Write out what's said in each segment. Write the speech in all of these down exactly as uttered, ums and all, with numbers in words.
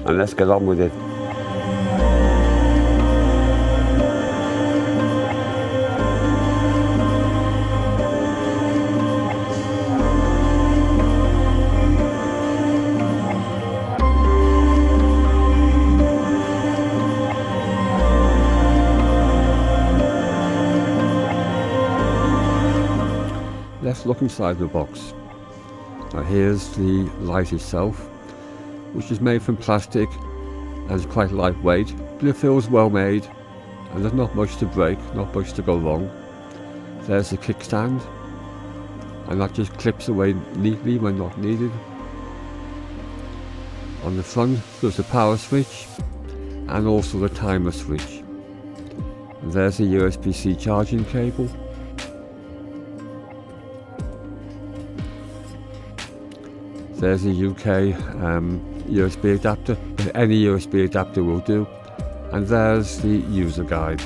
and let's get on with it. Let's look inside the box. Now here's the light itself, which is made from plastic and is quite lightweight, but it feels well made and there's not much to break, not much to go wrong. There's the kickstand, and that just clips away neatly when not needed. On the front there's the power switch and also the timer switch. And there's the U S B C charging cable. There's a U K um, U S B adapter, any U S B adapter will do, and there's the user guide.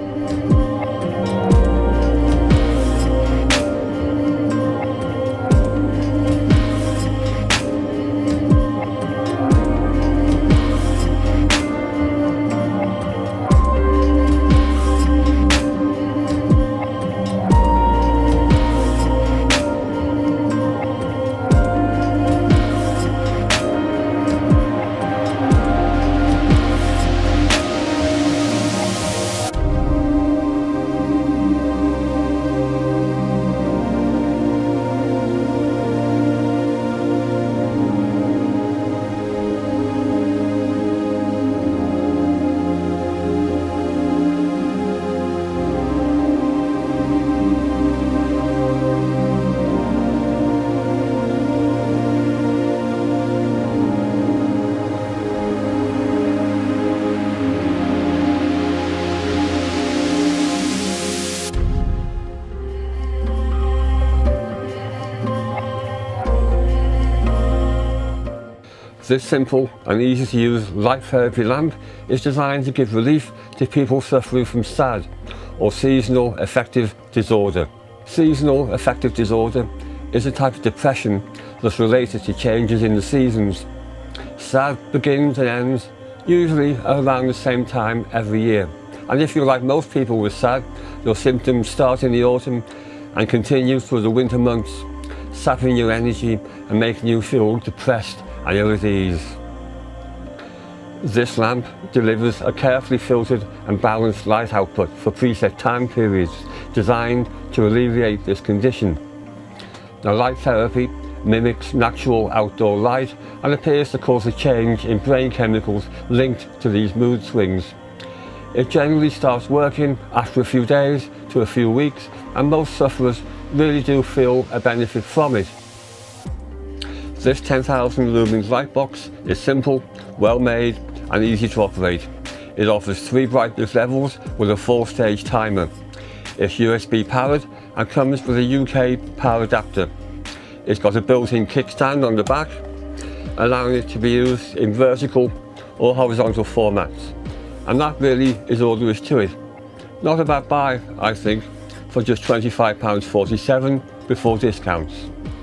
This simple and easy to use light therapy lamp is designed to give relief to people suffering from S A D, or seasonal affective disorder. Seasonal affective disorder is a type of depression that's related to changes in the seasons. S A D begins and ends usually around the same time every year. And if you're like most people with S A D, your symptoms start in the autumn and continue through the winter months, sapping your energy and making you feel depressed and ill at ease. This lamp delivers a carefully filtered and balanced light output for preset time periods designed to alleviate this condition. Now, light therapy mimics natural outdoor light and appears to cause a change in brain chemicals linked to these mood swings. It generally starts working after a few days to a few weeks, and most sufferers really do feel a benefit from it. This ten thousand lumens light box is simple, well made and easy to operate. It offers three brightness levels with a four stage timer. It's U S B powered and comes with a U K power adapter. It's got a built-in kickstand on the back, allowing it to be used in vertical or horizontal formats. And that really is all there is to it. Not a bad buy, I think, for just twenty-five pounds forty-seven before discounts.